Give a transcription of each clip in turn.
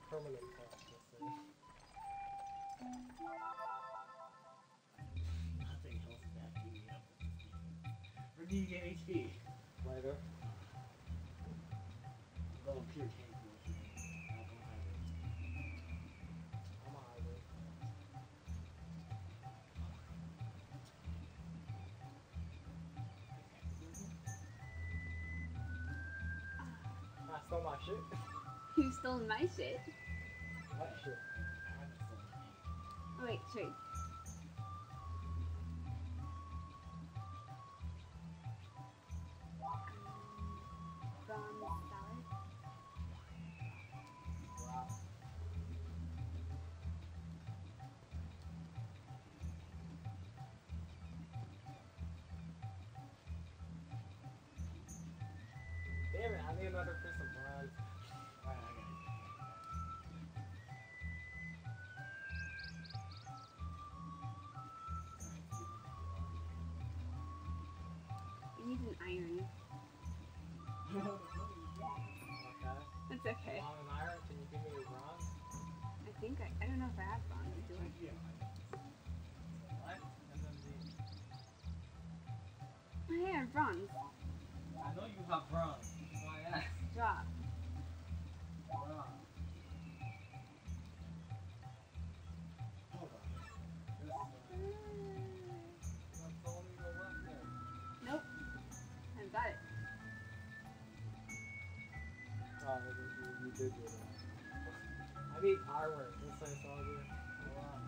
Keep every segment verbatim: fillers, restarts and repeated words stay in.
permanent cost, let's say. Nothing else is backing me up with this game. Where do you get H P? Later. Go pure tank bullshit. I don't have it. I'm a hybrid. I stole my shit. You stole my shit. What shit? I haven't sold Oh wait, trade. Bronze salad. Wow. Damn it, I need another piece of bronze. Alright, I got it. We need an iron. Okay. That's okay. On an iron, can you give me your bronze? I think I, I don't know if I have bronze. Do I? Yeah. What? And then the... Oh, yeah, bronze. I know you have bronze. That's why I asked. Drop. Bronze. Hold on. This one. That's the only one left there. Nope. I've got it. Oh, you, you, you did do that. I need armor. This I saw you. Hold on.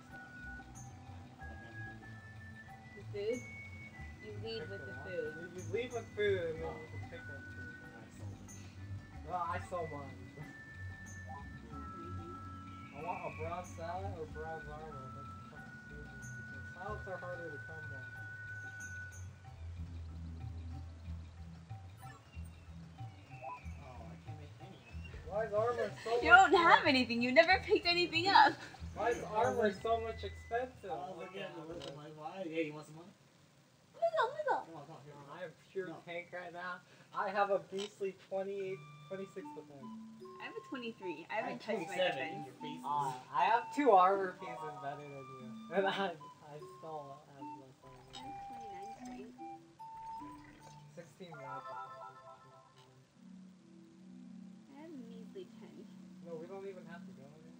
The food? You leave with the food. You, you leave with food and then you can pick up food. Well, I sold mine. I want a bronze salad or bronze armor. That's kind of stupid. Salads are harder to come by. Oh, I can't make any. Why is armor so You much don't have anything. You never picked anything up. Why is armor so much expensive? I was looking at the list of my why. Hey, you want some money? Wiggle, wiggle. Come on, come on, here. I have pure No. tank right now. I have a beastly twenty-eight, twenty-six defense. I have a twenty-three. I I haven't have touched my twenty-seven in defense. your face. Uh, I have two armor pieces better than you. And I, I still have less I armor. have twenty-nine strength. sixteen magic. I have a measly ten. No, we don't even have to go in here.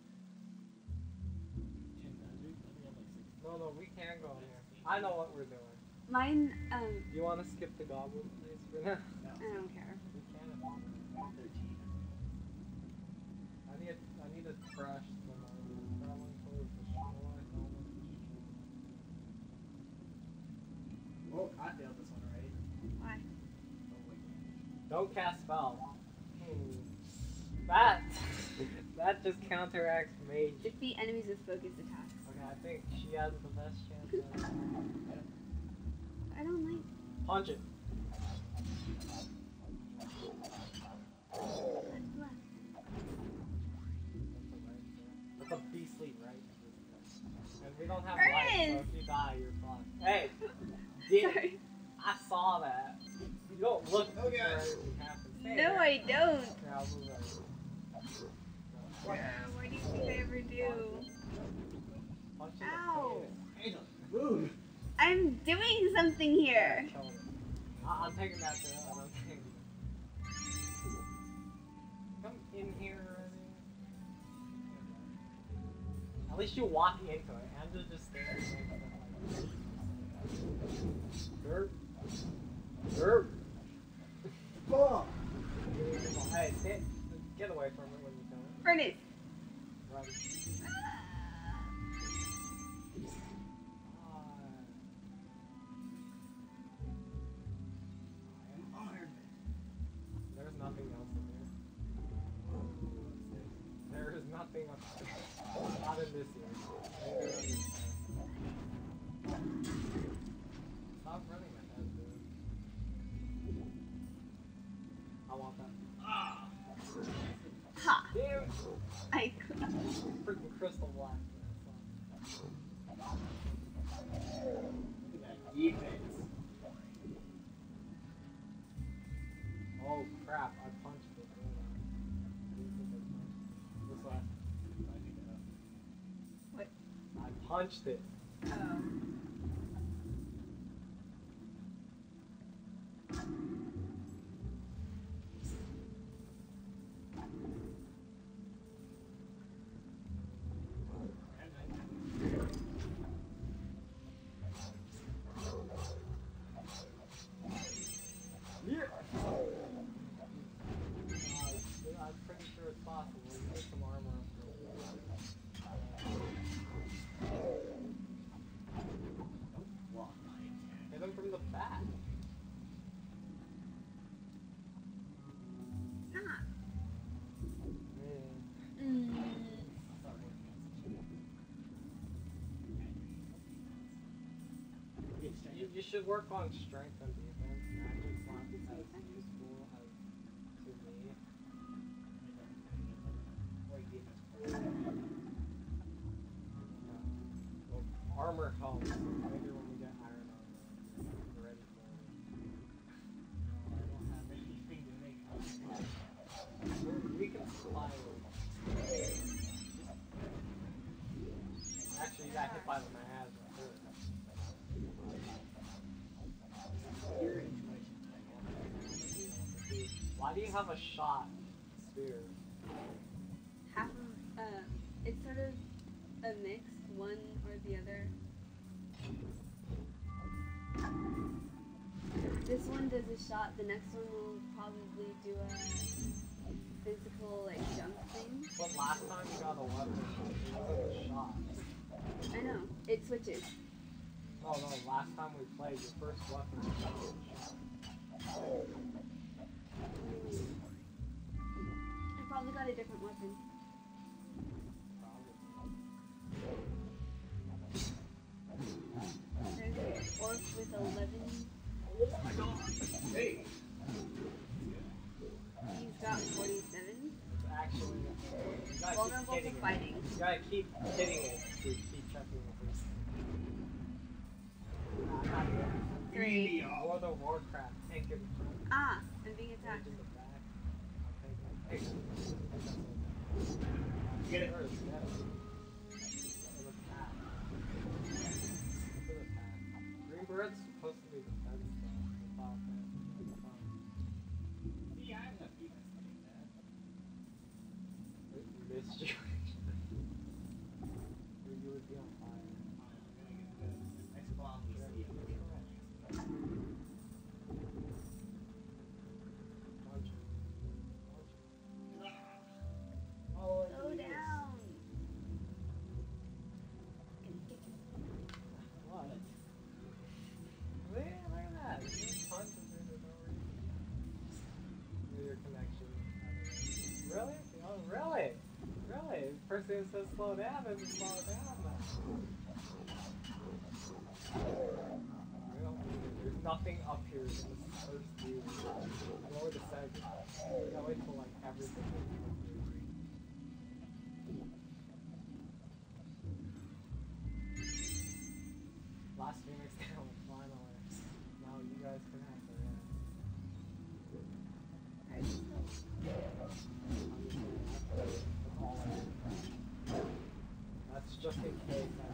ten magic? I think I'm like six. No, no, we can go in here. I know what we're doing. Mine, um, You want to skip the goblin place for now? No, I don't care. We can. thirteen. I need, I need to trash some armor. Traveling towards the shore. Oh, I failed this one already. Why? Oh, wait. Don't cast spell. Hmm. That, that just counteracts mage. Defeat enemies with focused attacks. Okay, I think she has the best chance. Of I don't like. Punch it. That's left. That's a beastly right. And we don't have life, so Ernest! if you die, you're fucked. Hey! Damn, Sorry. I saw that. You don't look Okay. for everything happens. Hey, No, man. I don't. Yeah, I'll move right. Yeah, what do you think I ever do? Punch in Ow. the face. Angel, move! I'm doing something here. Kill him. I- I'm taking that to I'm taking Come in here already. At least you walk into it. Angela just stands there. Derp. Derp. Oh! Hey, get, get away from it when you come in. Furnace. Right. I'm armed. There's nothing else in here. There is nothing else. Not in this year. Maybe on this side. Stop running my head, dude. I want that. Ah! Ha! Damn! I Freaking crystal black. Look at that defense. Oh crap, I punched it. Hold on. This way. punched it. Oh. Yeah. Uh, I'm pretty sure it's possible. You get some armor. Hit him from the back. Ah. Yeah. Mm. You, you should work on strength and defense. Magic's not as useful as to me. Well, armor helps. Maybe when we get iron armor, we're ready for it. I don't have anything to make armor. We can supply it. Actually, you got hit by the miasma. Why do you have a shot spear? Half of, uh, it's sort of a mix, one or the other. This one does a shot, the next one will probably do a physical, like, jump thing. But last time you got a weapon, it wasn't a shot. I know, it switches. Oh no, last time we played, your first weapon was a shot. I probably got a different weapon. There's an orc with eleven. Oh my god! Hey! He's got forty-seven. It's actually, you gotta Vulnerable keep to hitting it. fighting. You gotta keep hitting it to keep checking the first. Three. World of Warcraft, tank it. Ah, I'm being attacked. In the back. I'll take it. Get it. First, yes. For the pack. For the pack. Green Bird's supposed to be the fence though. The top fence. The top. See, I have enough defense to do that. It missed you. Or you would be on fire. I'm gonna get the next bomb we see. I'm gonna get that next bomb. Punch it. Punch it. Oh, Slow down. What? Man, look at that. You punch it through the door. Your connection. Really? Oh, really? Really? The person who says slow down doesn't slow down. Real? There's nothing up here in this first view. I lowered the second. I gotta wait till like everything is up here. Last Phoenix down, finally. Now you guys can have the rest. That's all I have. That's just in case I